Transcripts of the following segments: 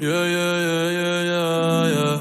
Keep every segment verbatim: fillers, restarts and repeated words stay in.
Yeah, yeah, yeah, yeah, yeah, yeah.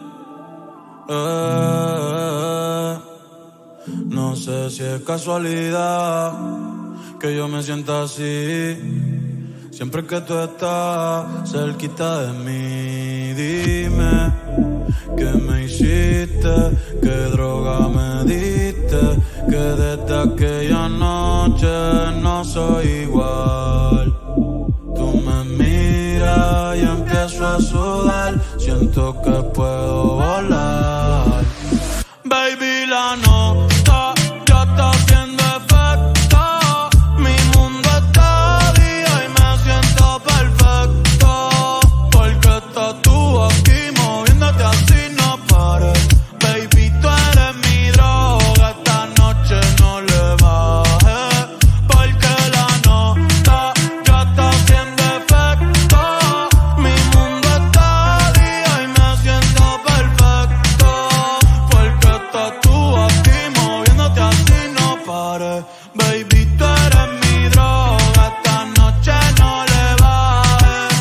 Eh, no sé si es casualidad que yo me sienta así. Siempre que tú estás cerquita de mí, dime qué me hiciste, qué droga me diste, que desde aquella noche no soy igual. Tú me miras y empiezo a sudar, siento que puedo volar. Baby, la nota ya está haciendo efecto, mi mundo está día y me siento perfecto, porque estás tú aquí moviéndote así no pares. Baby, tú eres mi droga, esta noche no le bajes, porque la nota ya está haciendo efecto, mi mundo está día y me siento perfecto, porque estás tú aquí moviéndote así no pares. Baby, tú eres mi droga, esta noche no le bajes.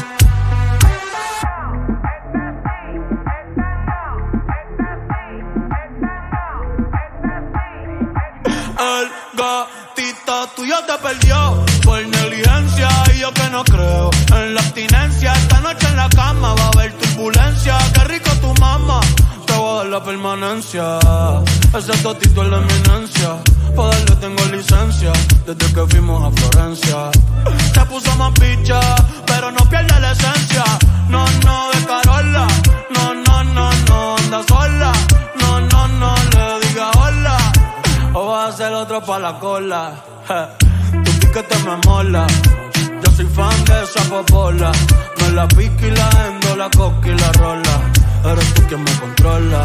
El gatito tuyo te perdió por negligencia y yo que no creo en la abstinencia. Esta noche en la cama va a haber turbulencia. Qué rico tu mamá, te voy a dar la permanencia. Ese totito es la eminencia, pa' darle tengo licencia desde que fuimos a Florencia. Se puso más picha, pero no pierde la esencia. No, no, de Carola, no, no, no, no, anda sola. No, no, no, le diga hola, o vas a ser otro pa' la cola. Je, tu piquete me mola, yo soy fan de esa popola. Me la pique y la endo, la coca y la rola. Eres tú quien me controla.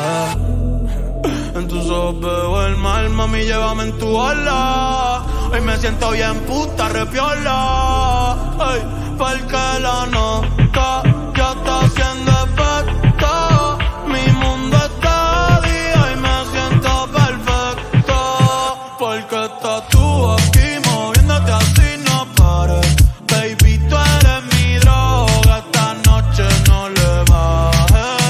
En tus ojos veo el mal, mami, llévame en tu ola. Hoy me siento bien puta, repiola. Ay, porque la nota ya está haciendo efecto, mi mundo está día y me siento perfecto, porque estás tú aquí moviéndote así no pares. Baby, tú eres mi droga, esta noche no le bajes.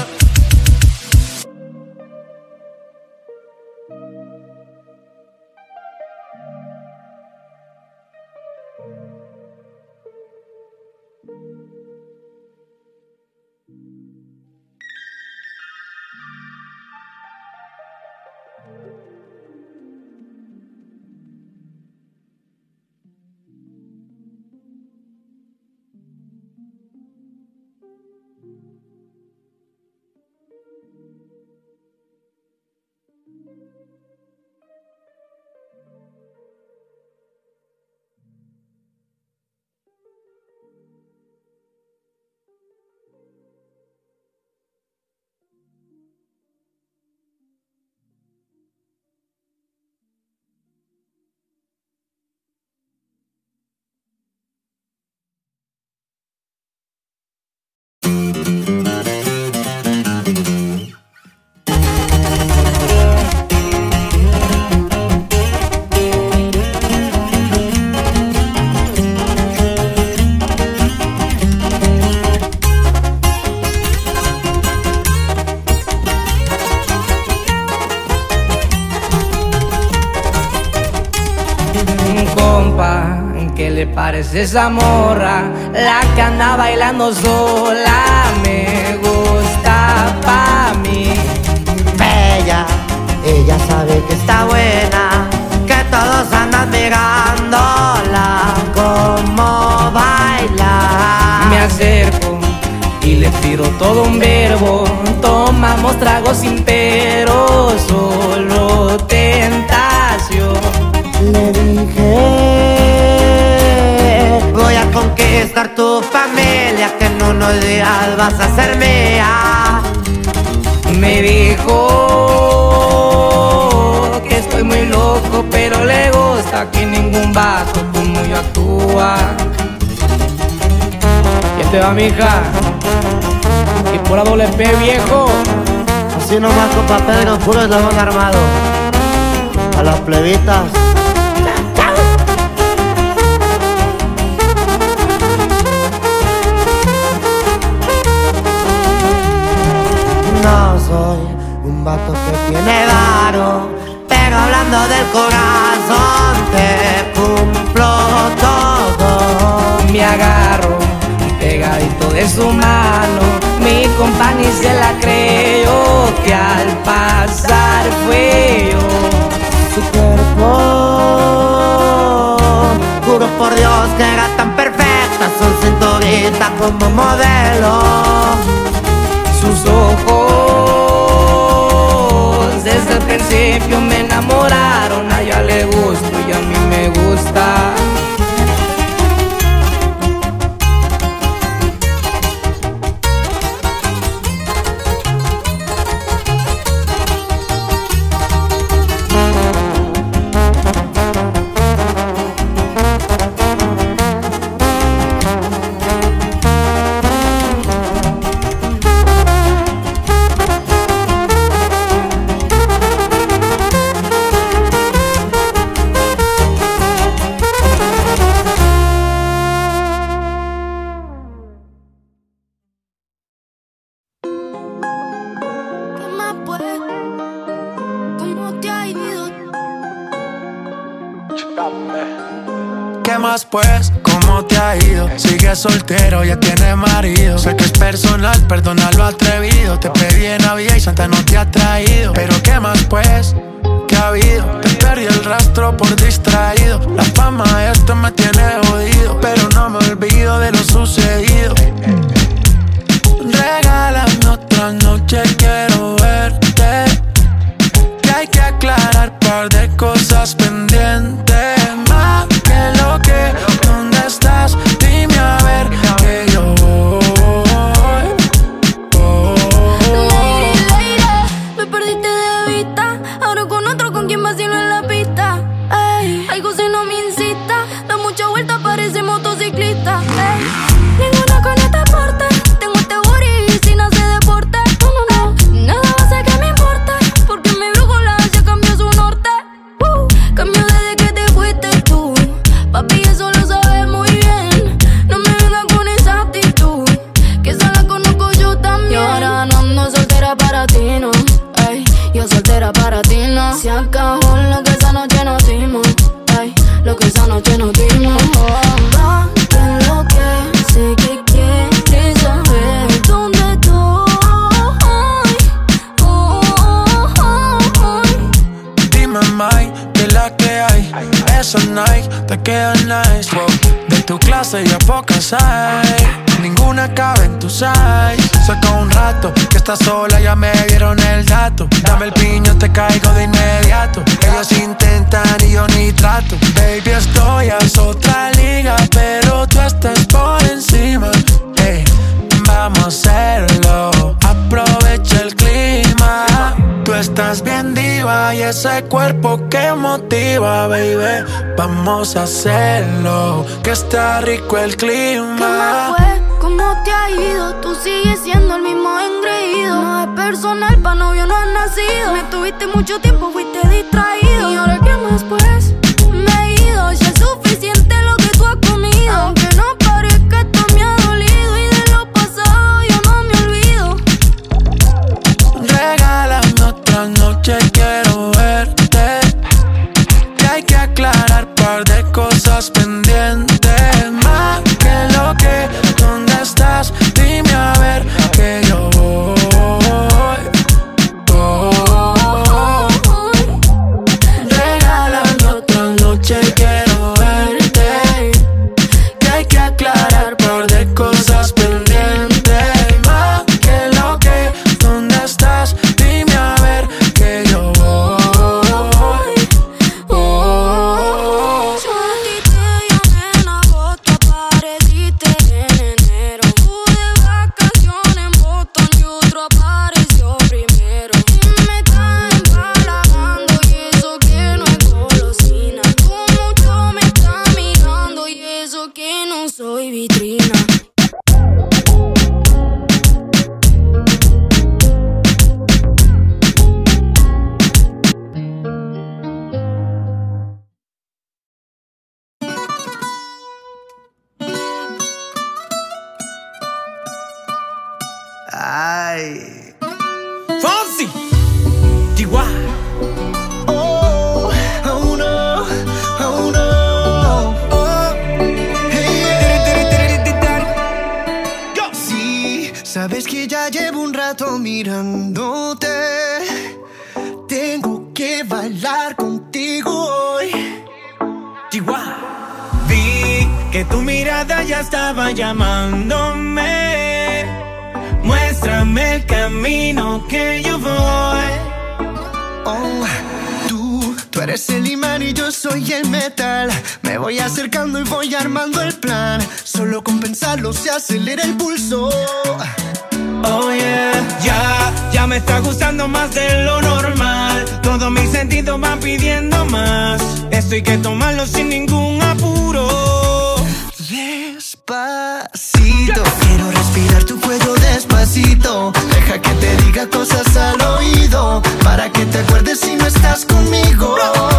¿Qué le parece esa morra? La que anda bailando sola me gusta pa' mí. Bella, ella sabe que está buena, que todos andan mirándola como baila. Me acerco y le tiro todo un verbo. Tomamos tragos sin pero, solo tentación. Le dije, voy a conquistar tu familia, que en unos días vas a ser mía. Me dijo que estoy muy loco, pero le gusta que ningún vato como yo actúa. ¿Qué te va, mija? Y pura doble P, viejo. Así nomás, compa Pedro, puro eslabón armado. A las plebitas. de su mano. Mi compa ni se la creyó, que al pasar fue yo. Su cuerpo, juro por Dios que era tan perfecta, su cinturita como modelo. Sus ojos desde el principio me enamoraron. A ella le gusto y a mí me gusta. ¿Qué más pues? ¿Cómo te ha ido? Sigues soltero, ya tienes marido. Sé que es personal, perdona lo atrevido. Te pedí en Navidad y Santa no te ha traído. Pero ¿qué más pues? ¿Qué ha habido? Te perdí el rastro por distraído. La fama de esto me tiene jodido, pero no me olvido de lo sucedido. Regálame otra noche, quiero verte. Que hay que aclarar par de cosas pendientes. Más que lo que, ¿dónde estás? Dime a ver que yo voy, voy. Lady, lady, me perdiste de vista. Ahora con otro, con quien vacilo en la pista. Ey, algo se no me incita. Da mucha vuelta, parece motociclista. Ey, ninguna con este porte. Tengo este booty sin hacer deporte. No, no, no, nada va a hacer que me importe. Porque mi brújula ya cambió su norte. uh, Cambió desde que te fuiste tú. Papi, eso lo sabes muy bien. No me vengas con esa actitud, que esa la conozco yo también. Y ahora no ando soltera para ti, no. Ey, yo soltera para ti, no. Se acabó lo que esa noche nos dimos. Ey, lo que esa noche nos dimos. Oh, va, que lo que sé que quieres saber dónde estoy. Oh, oh, oh, oh. Dime, Mike, que la que hay. Esos Nike te quedan nice, wow. De tu clase ya pocas hay. Ninguna cabe en tu size. Saca un rato que estás sola, ya me dieron el dato. Dame el piño, te caigo de inmediato. Ellos intentan y yo ni trato. Baby, estoy a otra liga, pero tú estás por encima. Hey, vamos a hacerlo, aprovecha el clima. Tú estás bien diva y ese cuerpo que motiva, baby. Vamos a hacerlo, que está rico el clima. ¿Qué más fue? ¿Cómo te ha ido? Tú sigues siendo el mismo engreído. No es personal, pa' novio no has nacido. Me tuviste mucho tiempo, fuiste distraído. ¿Y ahora qué más pues? Me he ido, ya es suficiente lo que tú has comido. Aunque no parezca, esto me ha dolido. Y de lo pasado yo no me olvido. Regálame otra noche, quiero verte. Que hay que aclarar par de cosas pendientes. Más que lo que, ¿dónde estás? Dime a ver que yo voy, voy. Regálame otra noche, quiero verte. Que hay que aclarar par de cosas pendientes. Más que lo que, ¿dónde estás? Dime a ver que yo voy, voy. Yo a ti te llamé en agosto, apareciste en enero. Pude vacaciones en Boston y otro apareció primero. Y me estás empalagando y eso que no es golosina. Tú mucho me estás mirando y eso que no soy vitrina. Ay. Fonsi, Chihuahua. Oh, oh no, oh no. Oh, hey, yeah. Sabes que ya llevo un rato mirándote. Tengo que bailar contigo hoy. Chihuahua. Vi que tu mirada ya estaba llamándome. Muéstrame el camino que yo voy. Oh, tú, tú eres el imán y yo soy el metal. Me voy acercando y voy armando el plan. Solo con pensarlo se acelera el pulso. Oh yeah, ya, ya me está gustando más de lo normal. Todos mis sentidos van pidiendo más. Esto hay que tomarlo sin ningún apuro. Despacito, quiero respirar tu cuello despacito. Deja que te diga cosas al oído, para que te acuerdes si no estás conmigo.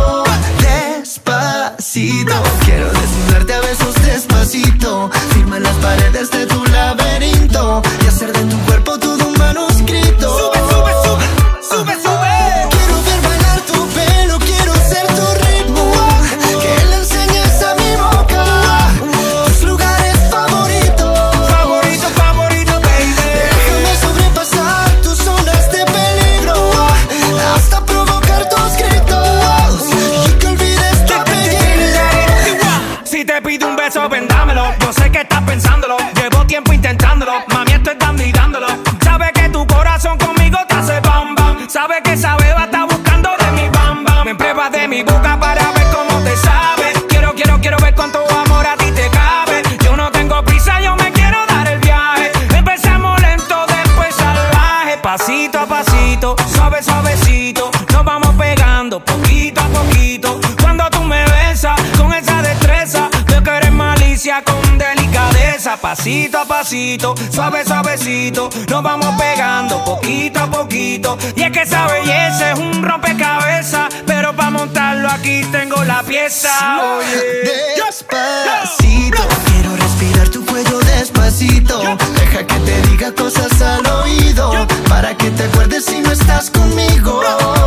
Despacito, quiero desnudarte a besos despacito. Firma las paredes de tu laberinto y hacer de tu cuerpo todo un manuscrito. Sube, sube, sube, sube, sube. Quiero ver bailar tu pelo, quiero ser tu ritmo. Que le enseñes a mi boca tus lugares favoritos. Favorito, favorito, baby. Déjame sobrepasar tus zonas de peligro, hasta provocar tus gritos y que olvides tu apellido. Si te pido un beso, vendámelo. Yo sé que estás pensándolo. Llevo tiempo intentándolo. Mami, esto es dando y dándolo. Sabe que tu corazón conmigo te hace bam bam. Sabe que esa beba está buscando de mi bam bam. Me pruebas de mi boca para ver cómo te sabe. Quiero, quiero, quiero ver cuánto amor a ti te cabe. Yo no tengo prisa, yo me quiero dar el viaje. Empezamos lento, después salvaje. Pasito a pasito, suave, suavecito. Nos vamos pegando poquito a poquito. Cuando tú me besas con esa destreza, veo que eres malicia con delicadeza. Pasito a pasito, suave, suavecito. Nos vamos pegando poquito a poquito. Y es que esa belleza es un rompecabezas, pero para montarlo aquí tengo la pieza. Oye, despacito, quiero respirar tu cuello despacito. Deja que te diga cosas al oído, para que te acuerdes si no estás conmigo.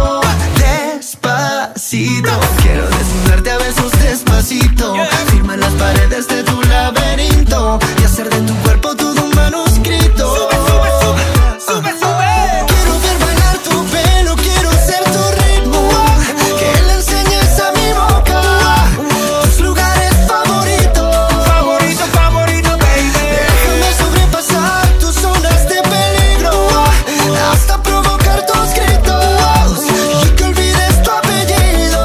Despacito, quiero desnudarte a besos despacito. Firma las paredes de tu laberinto y hacer de tu cuerpo todo un manuscrito. Sube, sube, sube, sube, sube. Quiero ver bailar tu pelo, quiero ser tu ritmo. Que le enseñes a mi boca tus lugares favoritos. Favorito, favorito, baby. Déjame sobrepasar tus zonas de peligro, hasta provocar tus gritos y que olvides tu apellido.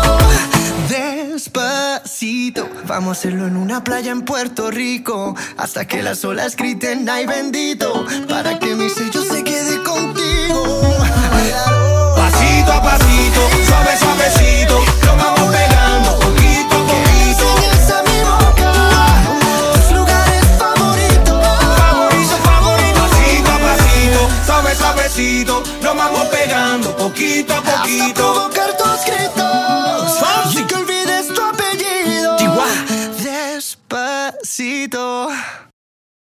Despacito, vamos a hacerlo en una playa en Puerto Rico, hasta que las olas griten ay bendito, para que mi sello se quede contigo. Pasito a pasito, suave, suavecito. Nos vamos pegando poquito a poquito. Enseñas a mi boca tus lugares favoritos. Favorito, favorito. Pasito a pasito, suave, suavecito. Nos vamos pegando poquito a Hasta poquito. provocar tus gritos y que olvides tu apellido. Chihuahua. Despacito.